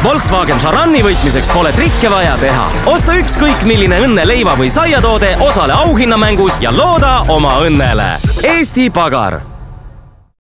Volkswagen Charani võitmiseks pole trikke vaja teha. Osta ükskõik milline õnne leiva või saiatoode, osale auhinnamängus ja looda oma õnnele. Eesti Pagar.